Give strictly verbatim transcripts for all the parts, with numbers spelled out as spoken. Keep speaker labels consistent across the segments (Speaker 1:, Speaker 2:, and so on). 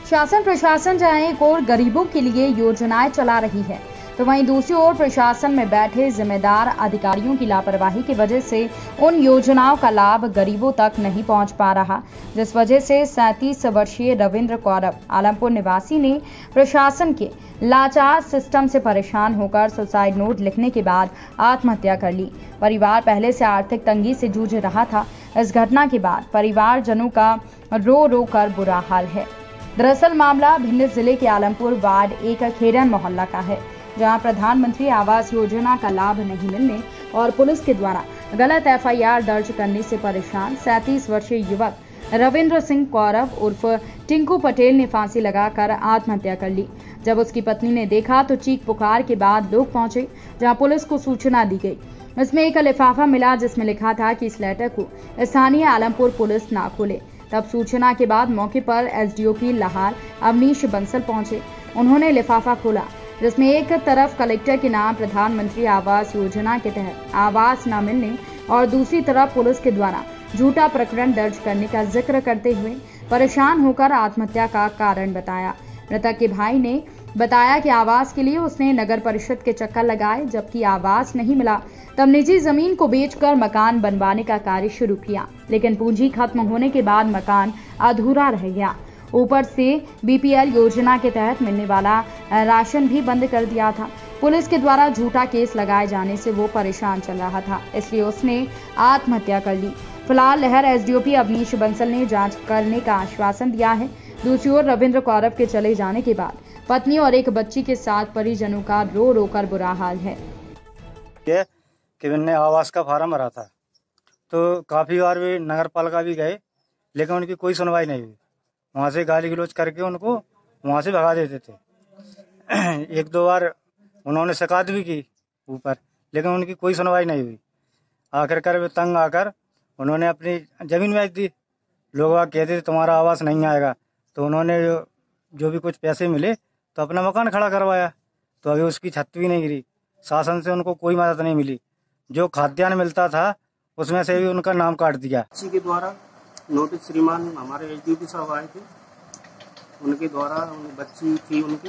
Speaker 1: शासन प्रशासन जहां एक ओर गरीबों के लिए योजनाएं चला रही है, तो वहीं दूसरी ओर प्रशासन में बैठे जिम्मेदार अधिकारियों की लापरवाही की वजह से उन योजनाओं का लाभ गरीबों तक नहीं पहुंच पा रहा, जिस वजह से सैंतीस वर्षीय रविंद्र कौरव आलमपुर निवासी ने प्रशासन के लाचार सिस्टम से परेशान होकर सुसाइड नोट लिखने के बाद आत्महत्या कर ली। परिवार पहले से आर्थिक तंगी से जूझ रहा था। इस घटना के बाद परिवारजनों का रो रो कर बुरा हाल है। दरअसल मामला भिंड जिले के आलमपुर वार्ड एक खेरन मोहल्ला का है, जहां प्रधानमंत्री आवास योजना का लाभ नहीं मिलने और पुलिस के द्वारा गलत एफ आई आर दर्ज करने से परेशान सैंतीस वर्षीय युवक रविंद्र सिंह कौरव उर्फ टिंकू पटेल ने फांसी लगाकर आत्महत्या कर ली। जब उसकी पत्नी ने देखा तो चीख पुकार के बाद लोग पहुंचे, जहां पुलिस को सूचना दी गई। इसमें एक लिफाफा मिला जिसमें लिखा था कि इस लेटर को स्थानीय आलमपुर पुलिस ना खोले। तब सूचना के बाद मौके पर S D O P Lahore Avnish Bansal पहुंचे। उन्होंने लिफाफा खोला, जिसमें एक तरफ कलेक्टर के नाम प्रधानमंत्री आवास योजना के तहत आवास न मिलने और दूसरी तरफ पुलिस के द्वारा झूठा प्रकरण दर्ज करने का जिक्र करते हुए परेशान होकर आत्महत्या का कारण बताया। मृतक के भाई ने बताया कि आवास के लिए उसने नगर परिषद के चक्कर लगाए, जबकि आवास नहीं मिला। तब निजी जमीन को बेचकर मकान बनवाने का कार्य शुरू किया, लेकिन पूंजी खत्म होने के बाद मकान अधूरा रह गया। ऊपर से बी पी एल योजना के तहत मिलने वाला राशन भी बंद कर दिया था। पुलिस के द्वारा झूठा केस लगाए जाने से वो परेशान चल रहा था, इसलिए उसने आत्महत्या कर ली। फिलहाल Lahar S D O P Avnish Bansal ने जांच करने का आश्वासन दिया है। दूसरी ओर रविंद्र कौरव के चले जाने के बाद पत्नी और एक बच्ची के साथ परिजनों का रो रो कर बुरा हाल है।
Speaker 2: कि मैंने आवास का फार्म भरा था, तो काफी बार भी नगर पालिका भी गए, लेकिन उनकी कोई सुनवाई नहीं हुई। वहां से गाली गलौज करके उनको वहां से भगा देते थे। एक दो बार उन्होंने शिकायत भी की ऊपर, लेकिन उनकी कोई सुनवाई नहीं हुई। आखिरकार वे तंग आकर उन्होंने अपनी जमीन बेच दी। लोग कहते थे तुम्हारा आवास नहीं आएगा, तो उन्होंने जो, जो भी कुछ पैसे मिले तो अपना मकान खड़ा करवाया। तो अभी उसकी छत भी नहीं गिरी। शासन से उनको कोई मदद नहीं मिली। जो खाद्यान्न मिलता था उसमें से भी उनका नाम काट दिया।
Speaker 3: बच्ची के द्वारा नोटिस श्रीमान हमारे एस डी ओ पी साहब आए थे, उनके द्वारा उन बच्ची थी उनकी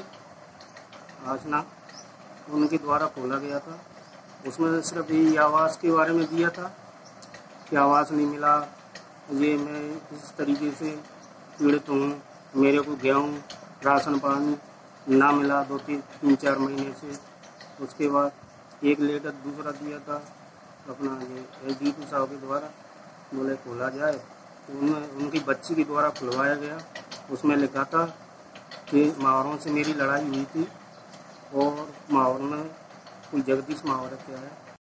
Speaker 3: आसना, उनके द्वारा खोला गया था। उसमें सिर्फ ये आवास के बारे में दिया था कि आवास नहीं मिला, ये मैं इस तरीके से पीड़ित हूँ, मेरे को गेहूँ राशन पानी ना मिला दो तीन तीन चार महीने से। उसके बाद एक लेटर दूसरा दिया था अपना ये एस डी ओ पी साहब के द्वारा, बोले खोला जाए। तो उनमें उनकी बच्ची के द्वारा खुलवाया गया। उसमें लिखा था कि माहौरों से मेरी लड़ाई हुई थी और माहौर में कोई जगदीश माहौर क्या है